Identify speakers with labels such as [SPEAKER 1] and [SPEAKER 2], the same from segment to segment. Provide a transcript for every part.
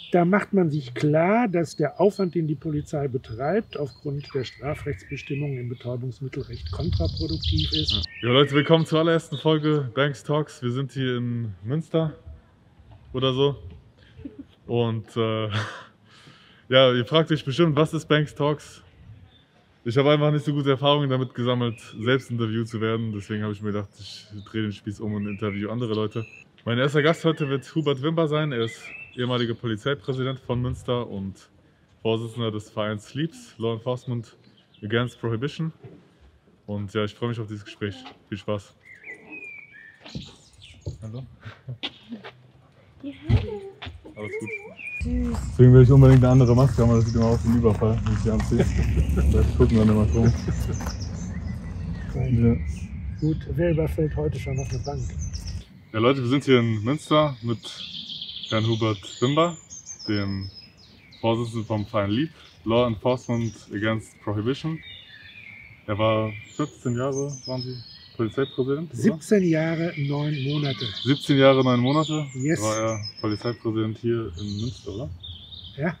[SPEAKER 1] Da macht man sich klar, dass der Aufwand, den die Polizei betreibt, aufgrund der Strafrechtsbestimmungen im Betäubungsmittelrecht kontraproduktiv ist.
[SPEAKER 2] Ja Leute, willkommen zur allerersten Folge Banks Talks. Wir sind hier in Münster oder so. Und ja, ihr fragt euch bestimmt, was ist Banks Talks? Ich habe einfach nicht so gute Erfahrungen damit gesammelt, selbst interviewt zu werden. Deswegen habe ich mir gedacht, ich drehe den Spieß um und interview andere Leute. Mein erster Gast heute wird Hubert Wimber sein. Er ist ehemaliger Polizeipräsident von Münster und Vorsitzender des Vereins SLEEPS, Law Enforcement Against Prohibition. Und ja, ich freue mich auf dieses Gespräch. Viel Spaß. Hallo.
[SPEAKER 3] Ja, hallo.
[SPEAKER 2] Alles gut.
[SPEAKER 3] Süß.
[SPEAKER 2] Deswegen will ich unbedingt eine andere Maske haben, das sieht immer aus wie ein Überfall, wenn ich die anziehe. Vielleicht gucken wir dann immer drum. Ja.
[SPEAKER 1] Gut, wer überfällt heute schon auf eine Bank?
[SPEAKER 2] Ja Leute, wir sind hier in Münster mit Herrn Hubert Wimber, dem Vorsitzenden vom Verein LEAP, Law Enforcement Against Prohibition. Er war 14 Jahre, waren Sie Polizeipräsident?
[SPEAKER 1] 17 Jahre, 9 Monate.
[SPEAKER 2] 17 Jahre, 9 Monate
[SPEAKER 1] Yes.
[SPEAKER 2] war er Polizeipräsident hier in Münster, oder?
[SPEAKER 1] Ja.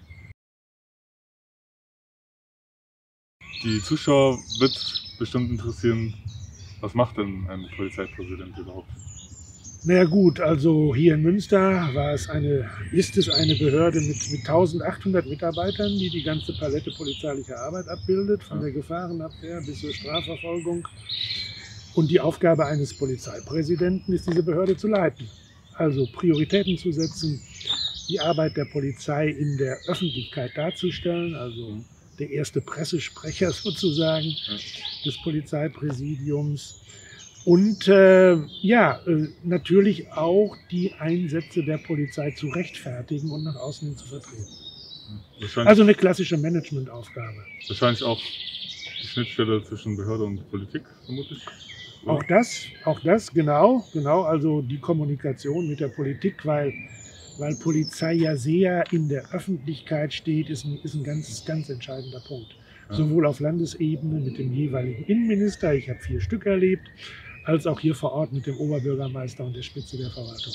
[SPEAKER 2] Die Zuschauer wird bestimmt interessieren, was macht denn ein Polizeipräsident überhaupt?
[SPEAKER 1] Naja gut, also hier in Münster ist es eine Behörde mit 1800 Mitarbeitern, die die ganze Palette polizeilicher Arbeit abbildet, von der Gefahrenabwehr bis zur Strafverfolgung. Und die Aufgabe eines Polizeipräsidenten ist, diese Behörde zu leiten. Also Prioritäten zu setzen, die Arbeit der Polizei in der Öffentlichkeit darzustellen, also der erste Pressesprecher sozusagen des Polizeipräsidiums. Und natürlich auch die Einsätze der Polizei zu rechtfertigen und nach außen hin zu vertreten. Also eine klassische Managementaufgabe.
[SPEAKER 2] Wahrscheinlich auch die Schnittstelle zwischen Behörde und Politik, vermutlich.
[SPEAKER 1] Auch das, genau, also die Kommunikation mit der Politik, weil Polizei ja sehr in der Öffentlichkeit steht, ist ein ganz entscheidender Punkt. Ja. Sowohl auf Landesebene mit dem jeweiligen Innenminister, ich habe 4 Stück erlebt, als auch hier vor Ort mit dem Oberbürgermeister und der Spitze der Verwaltung.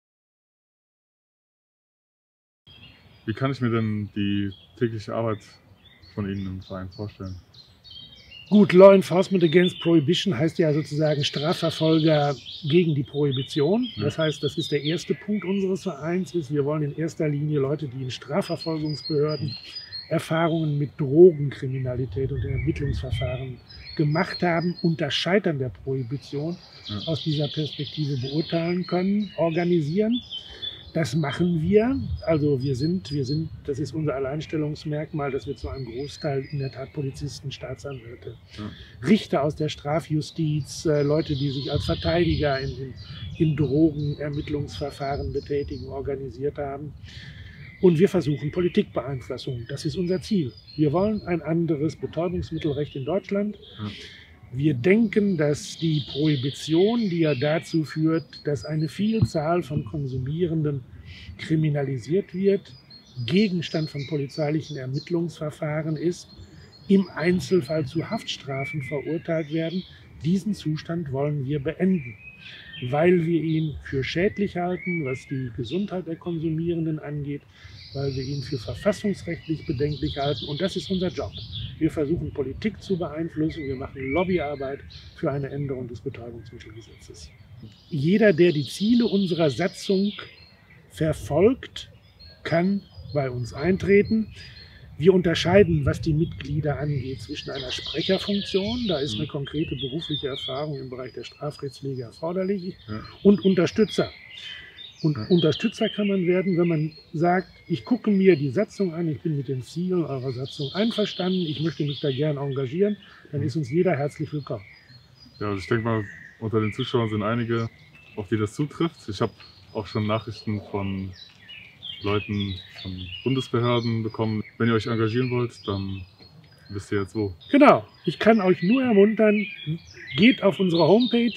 [SPEAKER 2] Wie kann ich mir denn die tägliche Arbeit von Ihnen im Verein vorstellen?
[SPEAKER 1] Gut, Law Enforcement Against Prohibition heißt ja sozusagen Strafverfolger gegen die Prohibition. Das heißt, das ist der erste Punkt unseres Vereins. Wir wollen in erster Linie Leute, die in Strafverfolgungsbehörden Erfahrungen mit Drogenkriminalität und Ermittlungsverfahren gemacht haben, unter Scheitern der Prohibition aus dieser Perspektive beurteilen können, organisieren. Das machen wir. Also das ist unser Alleinstellungsmerkmal, dass wir zu einem Großteil in der Tat Polizisten, Staatsanwälte, Richter aus der Strafjustiz, Leute, die sich als Verteidiger in Drogenermittlungsverfahren betätigen, organisiert haben. Und wir versuchen Politikbeeinflussung. Das ist unser Ziel. Wir wollen ein anderes Betäubungsmittelrecht in Deutschland. Wir denken, dass die Prohibition, die ja dazu führt, dass eine Vielzahl von Konsumierenden kriminalisiert wird, Gegenstand von polizeilichen Ermittlungsverfahren ist, im Einzelfall zu Haftstrafen verurteilt werden. Diesen Zustand wollen wir beenden, weil wir ihn für schädlich halten, was die Gesundheit der Konsumierenden angeht, weil wir ihn für verfassungsrechtlich bedenklich halten. Und das ist unser Job. Wir versuchen Politik zu beeinflussen, wir machen Lobbyarbeit für eine Änderung des Betäubungsmittelgesetzes. Jeder, der die Ziele unserer Satzung verfolgt, kann bei uns eintreten. Wir unterscheiden, was die Mitglieder angeht, zwischen einer Sprecherfunktion, da ist eine konkrete berufliche Erfahrung im Bereich der Strafrechtspflege erforderlich, und Unterstützer. Und Unterstützer kann man werden, wenn man sagt, ich gucke mir die Satzung an, ich bin mit den Zielen eurer Satzung einverstanden, ich möchte mich da gerne engagieren, dann ist uns jeder herzlich willkommen.
[SPEAKER 2] Ja, also ich denke mal, unter den Zuschauern sind einige, auf die das zutrifft. Ich habe auch schon Nachrichten von Leuten von Bundesbehörden bekommen. Wenn ihr euch engagieren wollt, dann wisst ihr jetzt wo.
[SPEAKER 1] Genau, ich kann euch nur ermuntern, geht auf unsere Homepage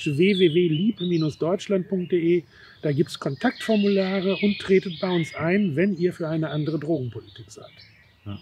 [SPEAKER 1] www.lieb-deutschland.de. Da gibt es Kontaktformulare und tretet bei uns ein, wenn ihr für eine andere Drogenpolitik seid.
[SPEAKER 2] Ja.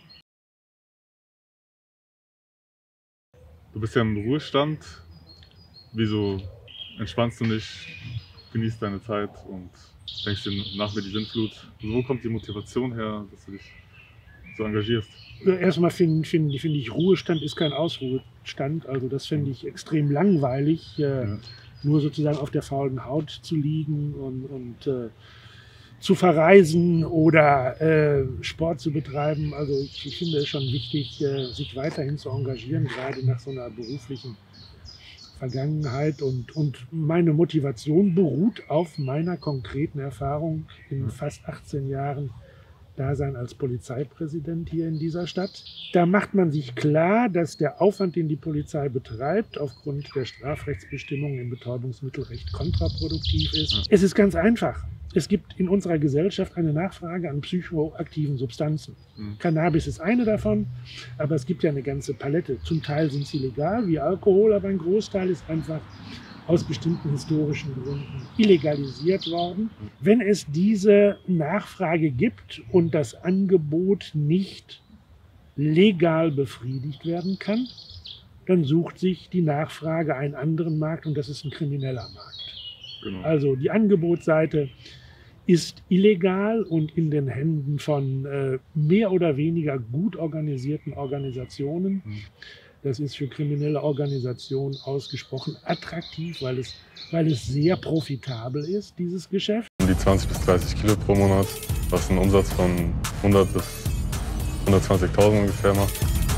[SPEAKER 2] Du bist ja im Ruhestand. Wieso entspannst du nicht, genießt deine Zeit und denkst du nach mir die Sintflut? Also wo kommt die Motivation her, dass du dich so engagierst?
[SPEAKER 1] Erstmal finde ich, Ruhestand ist kein Ausruhestand. Also das fände ich extrem langweilig, nur sozusagen auf der faulen Haut zu liegen und zu verreisen oder Sport zu betreiben. Also ich finde es schon wichtig, sich weiterhin zu engagieren, gerade nach so einer beruflichen Vergangenheit. Und meine Motivation beruht auf meiner konkreten Erfahrung in fast 18 Jahren Dasein als Polizeipräsident hier in dieser Stadt. Da macht man sich klar, dass der Aufwand, den die Polizei betreibt, aufgrund der Strafrechtsbestimmungen im Betäubungsmittelrecht kontraproduktiv ist. Es ist ganz einfach. Es gibt in unserer Gesellschaft eine Nachfrage an psychoaktiven Substanzen. Cannabis ist eine davon, aber es gibt ja eine ganze Palette. Zum Teil sind sie legal, wie Alkohol, aber ein Großteil ist einfach aus bestimmten historischen Gründen illegalisiert worden. Wenn es diese Nachfrage gibt und das Angebot nicht legal befriedigt werden kann, dann sucht sich die Nachfrage einen anderen Markt und das ist ein krimineller Markt. Genau. Also die Angebotsseite ist illegal und in den Händen von mehr oder weniger gut organisierten Organisationen. Das ist für kriminelle Organisationen ausgesprochen attraktiv, weil es sehr profitabel ist, dieses Geschäft.
[SPEAKER 2] Um die 20 bis 30 Kilo pro Monat, was einen Umsatz von 100 bis 120.000 ungefähr macht.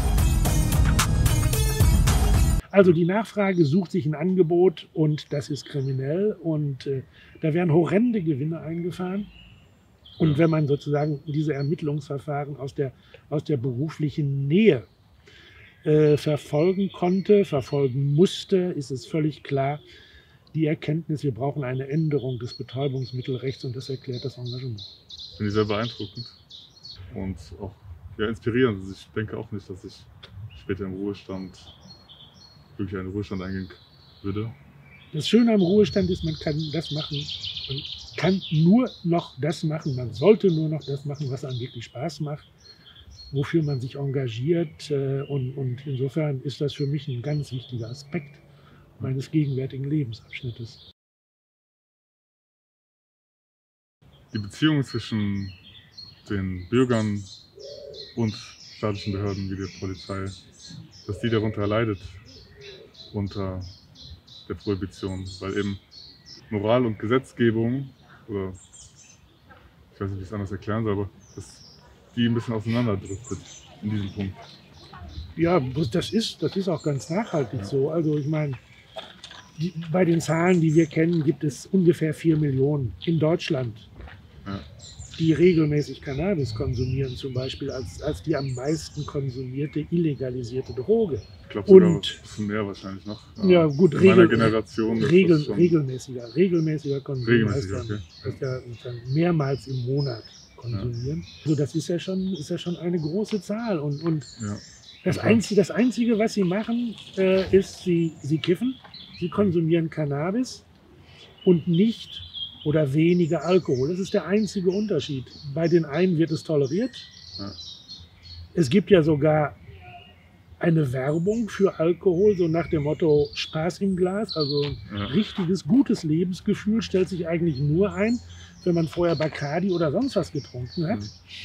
[SPEAKER 1] Also die Nachfrage sucht sich ein Angebot und das ist kriminell und da werden horrende Gewinne eingefahren. Und wenn man sozusagen diese Ermittlungsverfahren aus der beruflichen Nähe verfolgen musste, ist es völlig klar, die Erkenntnis, wir brauchen eine Änderung des Betäubungsmittelrechts und das erklärt das Engagement.
[SPEAKER 2] Finde ich sehr beeindruckend und auch inspirierend. Also ich denke auch nicht, dass ich später im Ruhestand wirklich einen Ruhestand eingehen würde.
[SPEAKER 1] Das Schöne am Ruhestand ist, man kann das machen, man kann nur noch das machen, man sollte nur noch das machen, was einem wirklich Spaß macht, wofür man sich engagiert und insofern ist das für mich ein ganz wichtiger Aspekt meines gegenwärtigen Lebensabschnittes.
[SPEAKER 2] Die Beziehung zwischen den Bürgern und staatlichen Behörden wie der Polizei, dass die darunter leidet, unter der Prohibition, weil eben Moral und Gesetzgebung, oder ich weiß nicht, wie ich es anders erklären soll, aber dass die ein bisschen auseinanderdriftet in diesem Punkt.
[SPEAKER 1] Ja, das ist auch ganz nachhaltig so. Also ich meine, bei den Zahlen, die wir kennen, gibt es ungefähr 4 Millionen in Deutschland, die regelmäßig Cannabis konsumieren, zum Beispiel als die am meisten konsumierte illegalisierte Droge.
[SPEAKER 2] Ich glaube sogar ein bisschen mehr wahrscheinlich noch.
[SPEAKER 1] Ja gut,
[SPEAKER 2] in meiner Generation
[SPEAKER 1] regelmäßiger Konsum
[SPEAKER 2] regelmäßig,
[SPEAKER 1] heißt dann mehrmals im Monat konsumieren. Also das ist ja schon eine große Zahl und das Einzige, was sie machen, ist, sie kiffen, sie konsumieren Cannabis und nicht oder weniger Alkohol. Das ist der einzige Unterschied. Bei den einen wird es toleriert. Ja. Es gibt ja sogar eine Werbung für Alkohol, so nach dem Motto Spaß im Glas. Also ein richtiges, gutes Lebensgefühl stellt sich eigentlich nur ein, wenn man vorher Bacardi oder sonst was getrunken hat.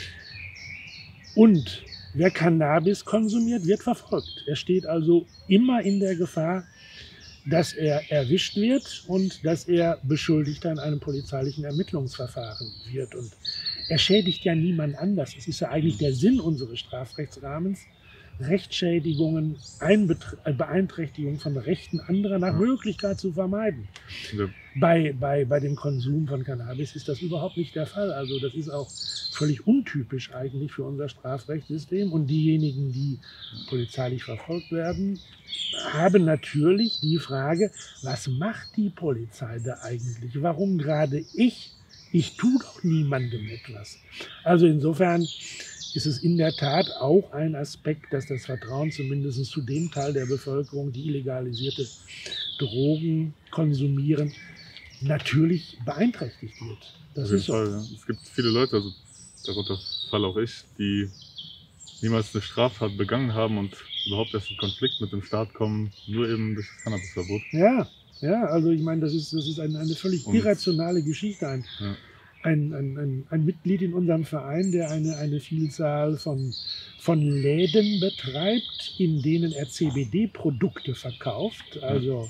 [SPEAKER 1] Und wer Cannabis konsumiert, wird verfolgt. Er steht also immer in der Gefahr, dass er erwischt wird und dass er Beschuldigter in einem polizeilichen Ermittlungsverfahren wird. Und er schädigt ja niemand anders. Es ist ja eigentlich der Sinn unseres Strafrechtsrahmens, Rechtsschädigungen, Beeinträchtigung von Rechten anderer nach Möglichkeit zu vermeiden. Ja. Bei dem Konsum von Cannabis ist das überhaupt nicht der Fall. Also das ist auch völlig untypisch eigentlich für unser Strafrechtssystem. Und diejenigen, die polizeilich verfolgt werden, haben natürlich die Frage, was macht die Polizei da eigentlich? Warum gerade ich? Ich tue doch niemandem etwas. Also insofern ist es in der Tat auch ein Aspekt, dass das Vertrauen zumindest zu dem Teil der Bevölkerung, die illegalisierte Drogen konsumieren, natürlich beeinträchtigt wird. Das ist so.
[SPEAKER 2] Fall, ja. Es gibt viele Leute, also darunter falle auch ich, die niemals eine Straftat begangen haben und überhaupt erst in Konflikt mit dem Staat kommen, nur eben durch das Cannabisverbot.
[SPEAKER 1] Ja, also ich meine, das ist eine völlig irrationale Geschichte. ein Mitglied in unserem Verein, der eine Vielzahl von Läden betreibt, in denen er CBD-Produkte verkauft, also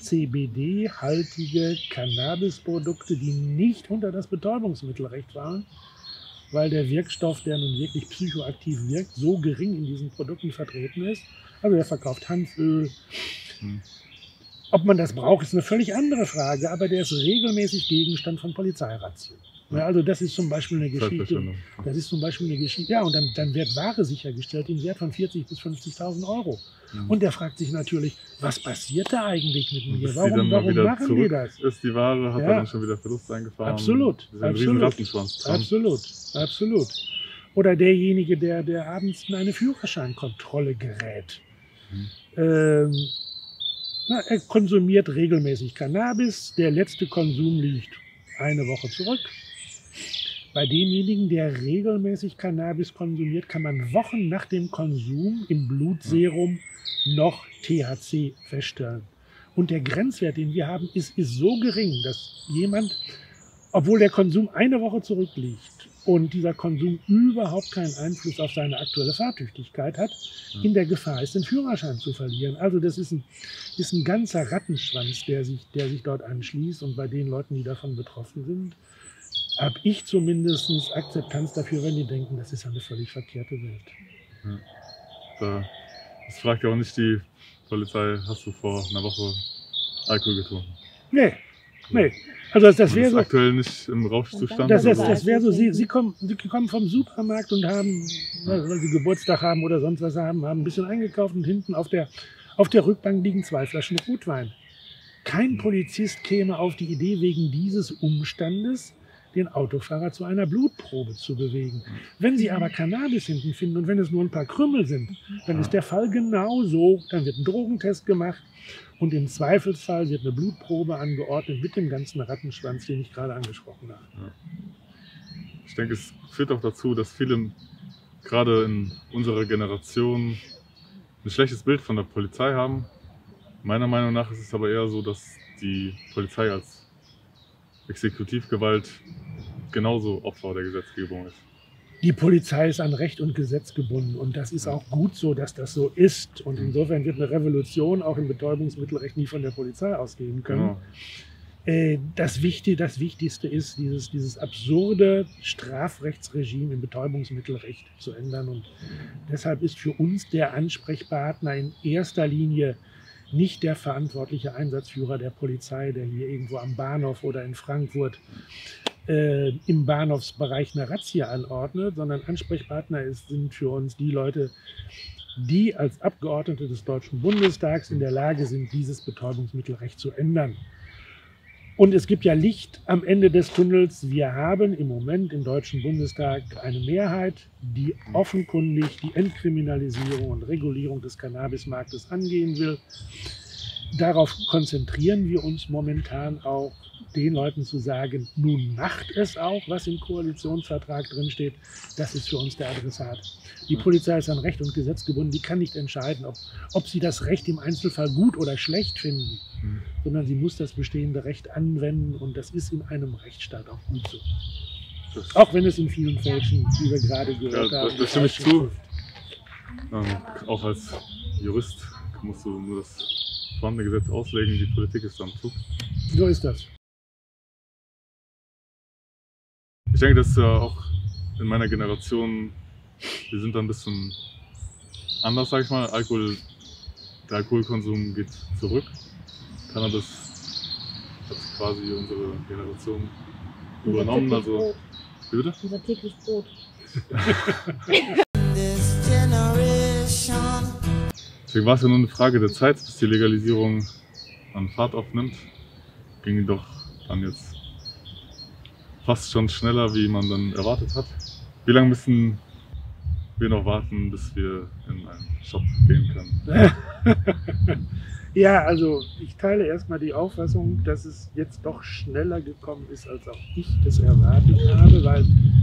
[SPEAKER 1] CBD-haltige Cannabisprodukte, die nicht unter das Betäubungsmittelrecht fallen, weil der Wirkstoff, der nun wirklich psychoaktiv wirkt, so gering in diesen Produkten vertreten ist. Also er verkauft Hanföl. Ob man das braucht, ist eine völlig andere Frage, aber der ist regelmäßig Gegenstand von Polizeirazzien. Ja, also das ist zum Beispiel eine Geschichte. Das ist zum Beispiel eine Geschichte. Ja, und dann wird Ware sichergestellt im Wert von 40.000 bis 50.000 Euro. Und der fragt sich natürlich, was passiert da eigentlich mit mir? Warum machen die das?
[SPEAKER 2] Ist die Ware, hat er dann schon wieder Verlust eingefahren.
[SPEAKER 1] Absolut.
[SPEAKER 2] Das ist ein riesen Rattenschwanz dran.
[SPEAKER 1] Absolut. Oder derjenige, der abends in eine Führerscheinkontrolle gerät. Er konsumiert regelmäßig Cannabis. Der letzte Konsum liegt eine Woche zurück. Bei demjenigen, der regelmäßig Cannabis konsumiert, kann man Wochen nach dem Konsum im Blutserum noch THC feststellen. Und der Grenzwert, den wir haben, ist so gering, dass jemand, obwohl der Konsum eine Woche zurückliegt und dieser Konsum überhaupt keinen Einfluss auf seine aktuelle Fahrtüchtigkeit hat, in der Gefahr ist, den Führerschein zu verlieren. Also das ist ein ganzer Rattenschwanz, der sich dort anschließt. Und bei den Leuten, die davon betroffen sind, habe ich zumindest Akzeptanz dafür, wenn die denken, das ist eine völlig verkehrte Welt.
[SPEAKER 2] Ja. Das fragt ja auch nicht die Polizei, hast du vor einer Woche Alkohol getrunken?
[SPEAKER 1] Nee. Also das wäre so.
[SPEAKER 2] Aktuell nicht im Rauschzustand?
[SPEAKER 1] Das wäre so, sie kommen vom Supermarkt und haben, weil sie Geburtstag haben oder sonst was haben ein bisschen eingekauft und hinten auf der Rückbank liegen 2 Flaschen Rotwein. Kein Polizist käme auf die Idee, wegen dieses Umstandes den Autofahrer zu einer Blutprobe zu bewegen. Wenn Sie aber Cannabis hinten finden und wenn es nur ein paar Krümel sind, dann ist der Fall genauso. Dann wird ein Drogentest gemacht und im Zweifelsfall wird eine Blutprobe angeordnet mit dem ganzen Rattenschwanz, den ich gerade angesprochen habe.
[SPEAKER 2] Ja. Ich denke, es führt auch dazu, dass viele, gerade in unserer Generation, ein schlechtes Bild von der Polizei haben. Meiner Meinung nach ist es aber eher so, dass die Polizei als Exekutivgewalt genauso Opfer der Gesetzgebung ist.
[SPEAKER 1] Die Polizei ist an Recht und Gesetz gebunden und das ist auch gut so, dass das so ist. Und insofern wird eine Revolution auch im Betäubungsmittelrecht nie von der Polizei ausgehen können. Genau. Das Wichtigste ist, dieses absurde Strafrechtsregime im Betäubungsmittelrecht zu ändern. Und deshalb ist für uns der Ansprechpartner in erster Linie nicht der verantwortliche Einsatzführer der Polizei, der hier irgendwo am Bahnhof oder in Frankfurt im Bahnhofsbereich eine Razzia anordnet, sondern Ansprechpartner sind für uns die Leute, die als Abgeordnete des Deutschen Bundestags in der Lage sind, dieses Betäubungsmittelrecht zu ändern. Und es gibt ja Licht am Ende des Tunnels. Wir haben im Moment im Deutschen Bundestag eine Mehrheit, die offenkundig die Entkriminalisierung und Regulierung des Cannabismarktes angehen will. Darauf konzentrieren wir uns momentan auch, den Leuten zu sagen, nun macht es auch, was im Koalitionsvertrag drinsteht. Das ist für uns der Adressat. Die Polizei ist an Recht und Gesetz gebunden. Die kann nicht entscheiden, ob sie das Recht im Einzelfall gut oder schlecht finden, sondern sie muss das bestehende Recht anwenden. Und das ist in einem Rechtsstaat auch gut so. Auch wenn es in vielen Fälschen, wie wir gerade gehört haben,
[SPEAKER 2] das stimme ich zu. Auch als Jurist musst du nur das vorhandene Gesetz auslegen, die Politik ist am Zug.
[SPEAKER 1] So ist das.
[SPEAKER 2] Ich denke, dass auch in meiner Generation, wir sind da ein bisschen anders, sag ich mal. Der Alkoholkonsum geht zurück. Cannabis hat quasi unsere Generation übernommen. Also, wie bitte?
[SPEAKER 3] Unser täglich Brot.
[SPEAKER 2] Deswegen war es ja nur eine Frage der Zeit, bis die Legalisierung an Fahrt aufnimmt. Ging doch dann jetzt fast schon schneller, wie man dann erwartet hat. Wie lange müssen wir noch warten, bis wir in einen Shop gehen können?
[SPEAKER 1] Ja, also ich teile erstmal die Auffassung, dass es jetzt doch schneller gekommen ist, als auch ich das erwartet habe, weil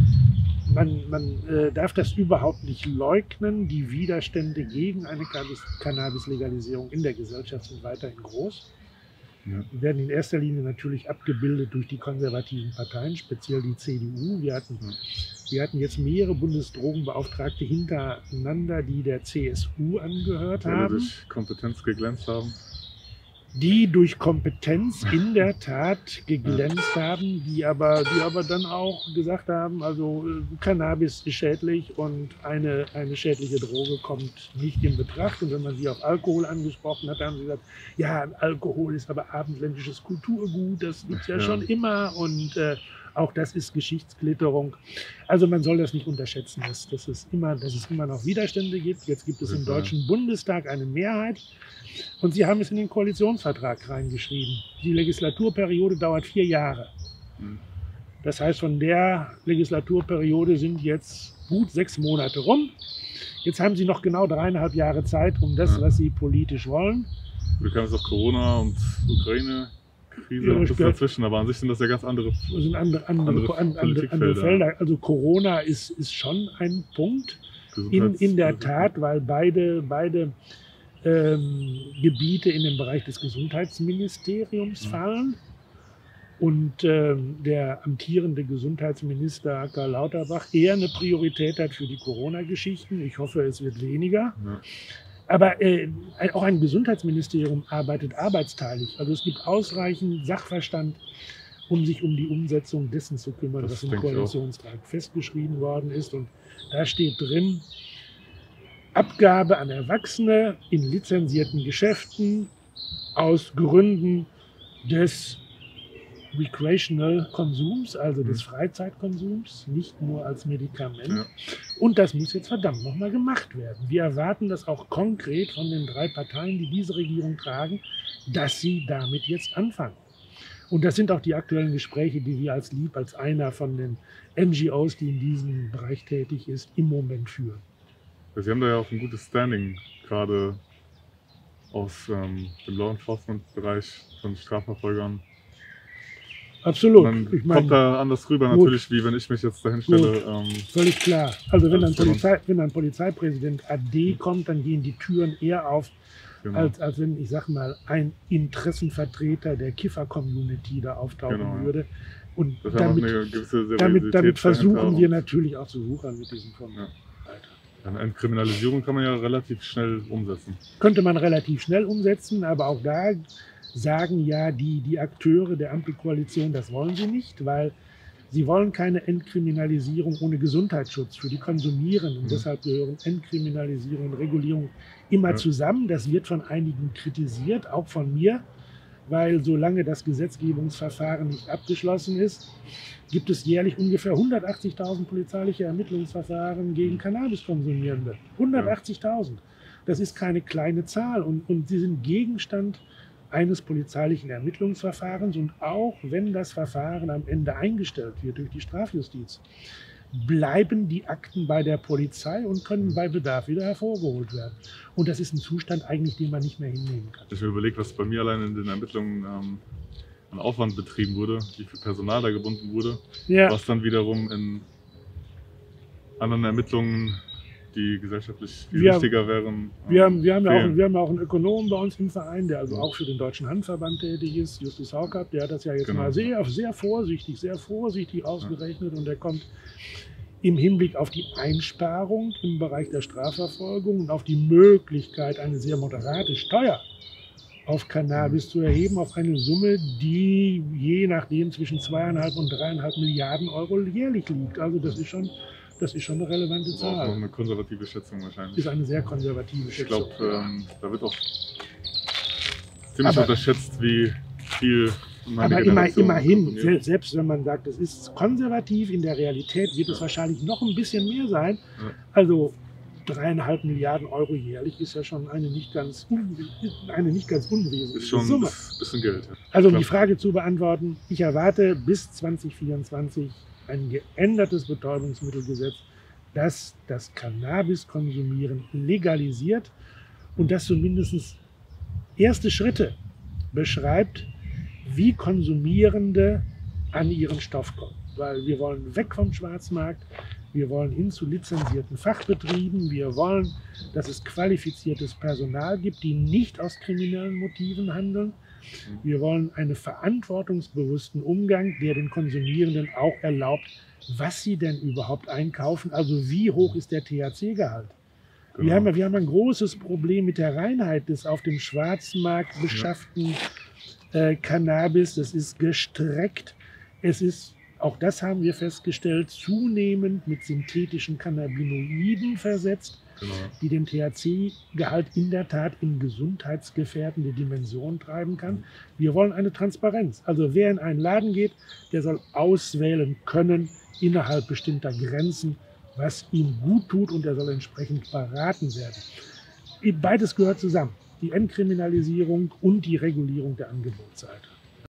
[SPEAKER 1] man darf das überhaupt nicht leugnen. Die Widerstände gegen eine Cannabis-Legalisierung in der Gesellschaft sind weiterhin groß.
[SPEAKER 2] Ja.
[SPEAKER 1] Die werden in erster Linie natürlich abgebildet durch die konservativen Parteien, speziell die CDU. Wir hatten jetzt mehrere Bundesdrogenbeauftragte hintereinander, die der CSU angehört
[SPEAKER 2] Die alle
[SPEAKER 1] haben,
[SPEAKER 2] durch Kompetenz geglänzt haben.
[SPEAKER 1] die durch Kompetenz in der Tat geglänzt haben, die aber dann auch gesagt haben, also Cannabis ist schädlich und eine schädliche Droge kommt nicht in Betracht. Und wenn man sie auf Alkohol angesprochen hat, haben sie gesagt, ja, Alkohol ist aber abendländisches Kulturgut, das gibt es ja schon immer und auch das ist Geschichtsklitterung. Also man soll das nicht unterschätzen, dass es immer noch Widerstände gibt. Jetzt gibt es im Deutschen Bundestag eine Mehrheit. Und sie haben es in den Koalitionsvertrag reingeschrieben. Die Legislaturperiode dauert 4 Jahre. Das heißt, von der Legislaturperiode sind jetzt gut 6 Monate rum. Jetzt haben sie noch genau 3,5 Jahre Zeit, um das, was sie politisch wollen.
[SPEAKER 2] Wir kamen jetzt auf Corona und Ukraine-Krise und das dazwischen, aber an sich sind das ja ganz andere,
[SPEAKER 1] andere Felder. Also Corona ist schon ein Punkt, in der Tat, weil beide Gebiete in den Bereich des Gesundheitsministeriums fallen und der amtierende Gesundheitsminister Karl Lauterbach eher eine Priorität hat für die Corona-Geschichten. Ich hoffe, es wird weniger. Ja. Aber auch ein Gesundheitsministerium arbeitet arbeitsteilig. Also es gibt ausreichend Sachverstand, um sich um die Umsetzung dessen zu kümmern, was im Koalitionsvertrag festgeschrieben worden ist. Und da steht drin, Abgabe an Erwachsene in lizenzierten Geschäften aus Gründen des Recreational Konsums, also des Freizeitkonsums, nicht nur als Medikament. Ja. Und das muss jetzt verdammt nochmal gemacht werden. Wir erwarten das auch konkret von den 3 Parteien, die diese Regierung tragen, dass sie damit jetzt anfangen. Und das sind auch die aktuellen Gespräche, die wir als einer von den NGOs, die in diesem Bereich tätig ist, im Moment führen.
[SPEAKER 2] Sie haben da ja auch ein gutes Standing, gerade aus dem Law Enforcement-Bereich von Strafverfolgern.
[SPEAKER 1] Absolut.
[SPEAKER 2] Man kommt da anders rüber natürlich, wie wenn ich mich jetzt dahin stelle.
[SPEAKER 1] Völlig klar. Also wenn ein Polizeipräsident AD kommt, dann gehen die Türen eher auf, als wenn, ich sag mal, ein Interessenvertreter der Kiffer-Community da auftauchen würde. Und damit versuchen wir natürlich auch zu wuchern mit diesem Format.
[SPEAKER 2] Eine Entkriminalisierung kann man ja relativ schnell umsetzen.
[SPEAKER 1] Könnte man relativ schnell umsetzen, aber auch da sagen ja die Akteure der Ampelkoalition, das wollen sie nicht, weil sie wollen keine Entkriminalisierung ohne Gesundheitsschutz für die Konsumierenden. Und deshalb gehören Entkriminalisierung und Regulierung immer zusammen. Das wird von einigen kritisiert, auch von mir, weil solange das Gesetzgebungsverfahren nicht abgeschlossen ist, gibt es jährlich ungefähr 180.000 polizeiliche Ermittlungsverfahren gegen Cannabiskonsumierende. 180.000. Das ist keine kleine Zahl und sie sind Gegenstand eines polizeilichen Ermittlungsverfahrens. Und auch wenn das Verfahren am Ende eingestellt wird durch die Strafjustiz, bleiben die Akten bei der Polizei und können bei Bedarf wieder hervorgeholt werden. Und das ist ein Zustand eigentlich, den man nicht mehr hinnehmen kann.
[SPEAKER 2] Ich habe mir überlegt, was bei mir allein in den Ermittlungen an Aufwand betrieben wurde, wie viel Personal da gebunden wurde, was dann wiederum in anderen Ermittlungen, die gesellschaftlich viel wichtiger wären.
[SPEAKER 1] Wir haben ja auch einen Ökonomen bei uns im Verein, der also auch für den Deutschen Handverband tätig ist, Justus Haukapp, der hat das ja jetzt mal sehr vorsichtig ausgerechnet und der kommt im Hinblick auf die Einsparung im Bereich der Strafverfolgung und auf die Möglichkeit, eine sehr moderate Steuer auf Cannabis zu erheben, auf eine Summe, die je nachdem zwischen 2,5 und 3,5 Milliarden Euro jährlich liegt. Also das ist schon eine relevante Zahl.
[SPEAKER 2] Das ist auch eine konservative Schätzung wahrscheinlich.
[SPEAKER 1] Das ist eine sehr konservative Schätzung.
[SPEAKER 2] Ich glaube, da wird auch ziemlich unterschätzt, wie viel.
[SPEAKER 1] Aber immerhin, selbst wenn man sagt, es ist konservativ, in der Realität wird es wahrscheinlich noch ein bisschen mehr sein. Ja. Also 3,5 Milliarden Euro jährlich ist ja schon eine nicht ganz unwesentliche
[SPEAKER 2] ist schon
[SPEAKER 1] Summe.
[SPEAKER 2] Ein bisschen Geld. Ja.
[SPEAKER 1] Also um die Frage zu beantworten, ich erwarte bis 2024 ein geändertes Betäubungsmittelgesetz, das das Cannabiskonsumieren legalisiert und das zumindest erste Schritte beschreibt, wie Konsumierende an ihren Stoff kommen. Weil wir wollen weg vom Schwarzmarkt, wir wollen hin zu lizenzierten Fachbetrieben, wir wollen, dass es qualifiziertes Personal gibt, die nicht aus kriminellen Motiven handeln. Wir wollen einen verantwortungsbewussten Umgang, der den Konsumierenden auch erlaubt, was sie denn überhaupt einkaufen. Also wie hoch ist der THC-Gehalt?
[SPEAKER 2] Genau.
[SPEAKER 1] Wir haben ein großes Problem mit der Reinheit des auf dem Schwarzmarkt beschafften Cannabis. Das ist gestreckt. Es ist, auch das haben wir festgestellt, zunehmend mit synthetischen Cannabinoiden versetzt,
[SPEAKER 2] Genau.
[SPEAKER 1] die den THC-Gehalt in der Tat in gesundheitsgefährdende Dimensionen treiben kann. Wir wollen eine Transparenz. Also wer in einen Laden geht, der soll auswählen können innerhalb bestimmter Grenzen, was ihm gut tut, und er soll entsprechend beraten werden. Beides gehört zusammen. Die Entkriminalisierung und die Regulierung der Angebotsseite.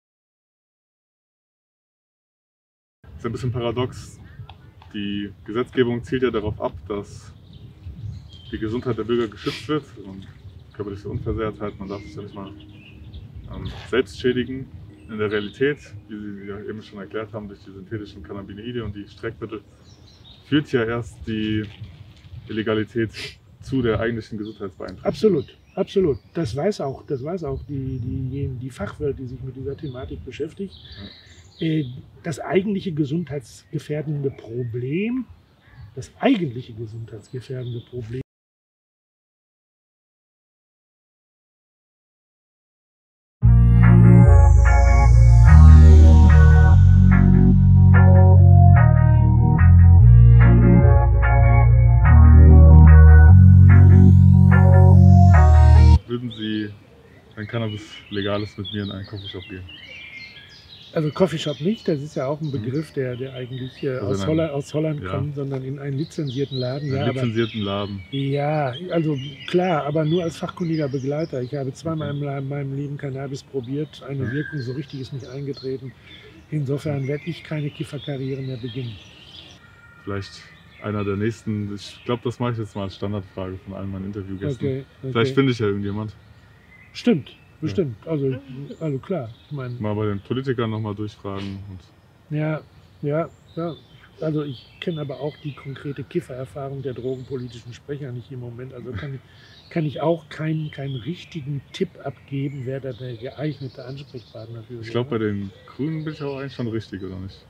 [SPEAKER 2] Das ist ein bisschen paradox. Die Gesetzgebung zielt ja darauf ab, dass die Gesundheit der Bürger geschützt wird und körperliche Unversehrtheit. Man darf sich ja nicht mal selbst schädigen. In der Realität, wie Sie ja eben schon erklärt haben, durch die synthetischen Cannabinoide und die Streckmittel, führt ja erst die Illegalität zu der eigentlichen Gesundheitsbeeinträchtigung.
[SPEAKER 1] Absolut, absolut. Das weiß auch die Fachwelt, die sich mit dieser Thematik beschäftigt. Das eigentliche gesundheitsgefährdende Problem,
[SPEAKER 2] Würden Sie, wenn Cannabis legal ist, mit mir in einen Coffeeshop gehen?
[SPEAKER 1] also Coffeeshop nicht, das ist ja auch ein Begriff, der eigentlich aus Holland kommt, sondern in einen lizenzierten Laden.
[SPEAKER 2] Einen lizenzierten Laden.
[SPEAKER 1] Ja, also klar, aber nur als fachkundiger Begleiter. Ich habe zweimal in meinem Leben Cannabis probiert, eine Wirkung so richtig ist nicht eingetreten. Insofern werde ich keine Kifferkarriere mehr beginnen.
[SPEAKER 2] Vielleicht einer der nächsten, ich glaube, das mache ich jetzt mal als Standardfrage von allen meinen Interviewgästen.
[SPEAKER 1] Okay.
[SPEAKER 2] Vielleicht finde ich ja irgendjemand.
[SPEAKER 1] Stimmt, bestimmt. Also klar. Ich meine,
[SPEAKER 2] Mal bei den Politikern nochmal durchfragen. Und
[SPEAKER 1] ja. Also ich kenne aber auch die konkrete Kiffererfahrung der drogenpolitischen Sprecher nicht im Moment. Also kann ich auch keinen richtigen Tipp abgeben, wer da der geeignete Ansprechpartner für ist.
[SPEAKER 2] ich glaube, bei den Grünen bin ich auch eigentlich schon richtig, oder nicht?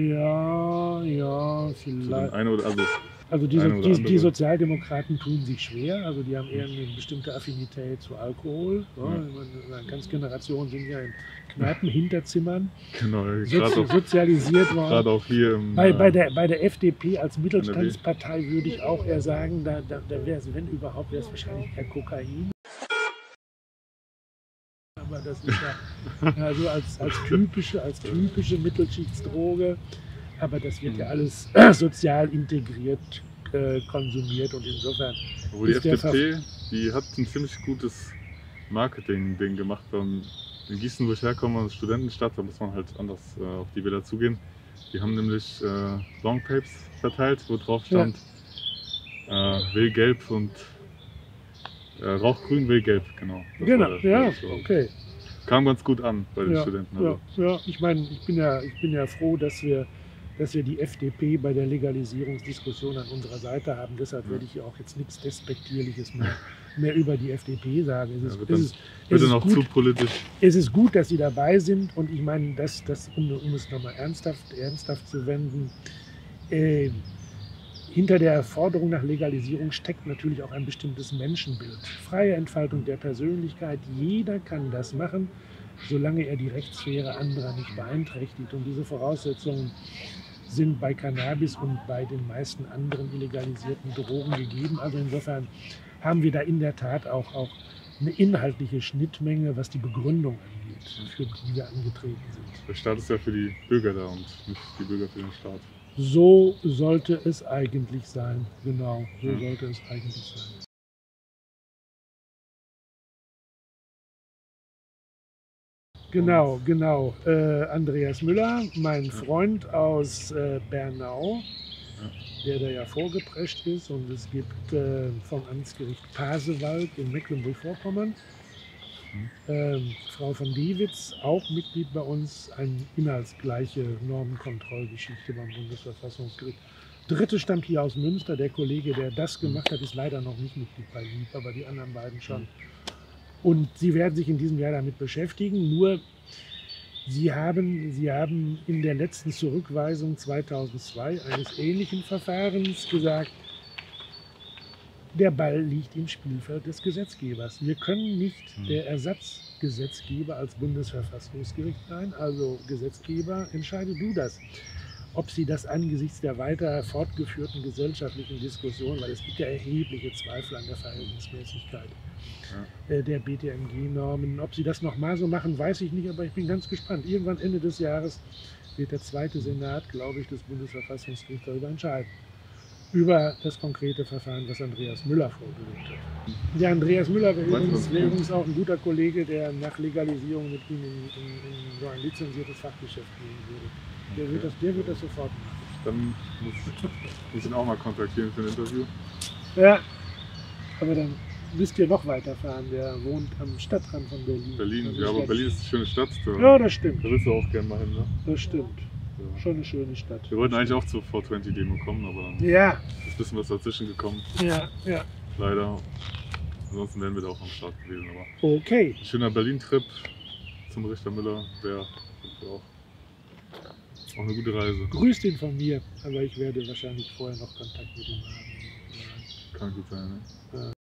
[SPEAKER 1] Ja,
[SPEAKER 2] Zu den
[SPEAKER 1] vielleicht.
[SPEAKER 2] Also
[SPEAKER 1] Die Sozialdemokraten tun sich schwer, also die haben eher eine bestimmte Affinität zu Alkohol. Ja. Eine ganze Generation sind ja in Kneipenhinterzimmern
[SPEAKER 2] genau,
[SPEAKER 1] sozialisiert worden.
[SPEAKER 2] Gerade auch hier im,
[SPEAKER 1] Bei der FDP als Mittelstandspartei würde ich auch eher sagen, da wäre es, wenn überhaupt, wäre es wahrscheinlich eher Kokain. Aber das ist ja also als typische Mittelschichtsdroge. Aber das wird ja alles sozial integriert konsumiert, und insofern.
[SPEAKER 2] Wo die FDP, die hat ein ziemlich gutes Marketing-Ding gemacht. In Gießen, wo ich herkomme, als Studentenstadt, da muss man halt anders auf die Wähler zugehen. Die haben nämlich Longtapes verteilt, wo drauf stand Wähl gelb und Rauchgrün, Wähl gelb, genau.
[SPEAKER 1] Okay.
[SPEAKER 2] Kam ganz gut an bei den Studenten. Also.
[SPEAKER 1] Ja, ich meine, ich bin ja froh, dass wir die FDP bei der Legalisierungsdiskussion an unserer Seite haben. Deshalb werde ich auch jetzt nichts Despektierliches mehr über die FDP sagen.
[SPEAKER 2] Zu politisch.
[SPEAKER 1] Es ist gut, dass sie dabei sind, und ich meine, um es nochmal ernsthaft zu wenden, hinter der Forderung nach Legalisierung steckt natürlich auch ein bestimmtes Menschenbild. Freie Entfaltung der Persönlichkeit, jeder kann das machen, solange er die Rechtssphäre anderer nicht beeinträchtigt. Und diese Voraussetzungen sind bei Cannabis und bei den meisten anderen illegalisierten Drogen gegeben. Also insofern haben wir da in der Tat auch eine inhaltliche Schnittmenge, was die Begründung angeht, für die wir angetreten sind.
[SPEAKER 2] Der Staat ist ja für die Bürger da und nicht die Bürger für den Staat.
[SPEAKER 1] So sollte es eigentlich sein. Genau, so sollte es eigentlich sein. Genau. Andreas Müller, mein Freund aus Bernau, der da ja vorgeprescht ist, und es gibt vom Amtsgericht Pasewalk in Mecklenburg-Vorpommern Frau von Diewitz, auch Mitglied bei uns, eine inhaltsgleiche Normenkontrollgeschichte beim Bundesverfassungsgericht. Dritte stammt hier aus Münster, der Kollege, der das gemacht hat, ist leider noch nicht Mitglied bei LIB, aber die anderen beiden schon. Und Sie werden sich in diesem Jahr damit beschäftigen. Nur Sie haben in der letzten Zurückweisung 2002 eines ähnlichen Verfahrens gesagt, der Ball liegt im Spielfeld des Gesetzgebers. Wir können nicht der Ersatzgesetzgeber als Bundesverfassungsgericht sein. Also Gesetzgeber, entscheide du das. Ob Sie das angesichts der weiter fortgeführten gesellschaftlichen Diskussion, weil es gibt ja erhebliche Zweifel an der Verhältnismäßigkeit der BTMG-Normen, ob Sie das nochmal so machen, weiß ich nicht, aber ich bin ganz gespannt. Irgendwann Ende des Jahres wird der zweite Senat, glaube ich, des Bundesverfassungsgerichts darüber entscheiden. Über das konkrete Verfahren, was Andreas Müller vorgelegt hat. Der Andreas Müller wäre übrigens auch ein guter Kollege, der nach Legalisierung mit ihm in so ein lizenziertes Fachgeschäft gehen würde. Der wird das sofort machen.
[SPEAKER 2] Dann muss ich ihn auch mal kontaktieren für ein Interview.
[SPEAKER 1] Ja, aber dann müsst ihr noch weiterfahren. Der wohnt am Stadtrand von Berlin. Also
[SPEAKER 2] Ja, aber Berlin ist eine schöne Stadt.
[SPEAKER 1] Ja, das stimmt.
[SPEAKER 2] Da willst du auch gerne mal hin, ne?
[SPEAKER 1] Das stimmt.
[SPEAKER 2] Ja.
[SPEAKER 1] Schon eine schöne Stadt.
[SPEAKER 2] Wir wollten eigentlich auch zur 420-Demo kommen, aber dann
[SPEAKER 1] Ja,
[SPEAKER 2] ist ein bisschen was dazwischen gekommen.
[SPEAKER 1] ja.
[SPEAKER 2] Leider. Ansonsten wären wir da auch am Start gewesen. Aber
[SPEAKER 1] Okay.
[SPEAKER 2] ein schöner Berlin-Trip zum Richter Müller wäre auch eine gute Reise.
[SPEAKER 1] Grüßt ihn von mir, aber ich werde wahrscheinlich vorher noch Kontakt mit ihm haben.
[SPEAKER 2] Kann gut sein, ne?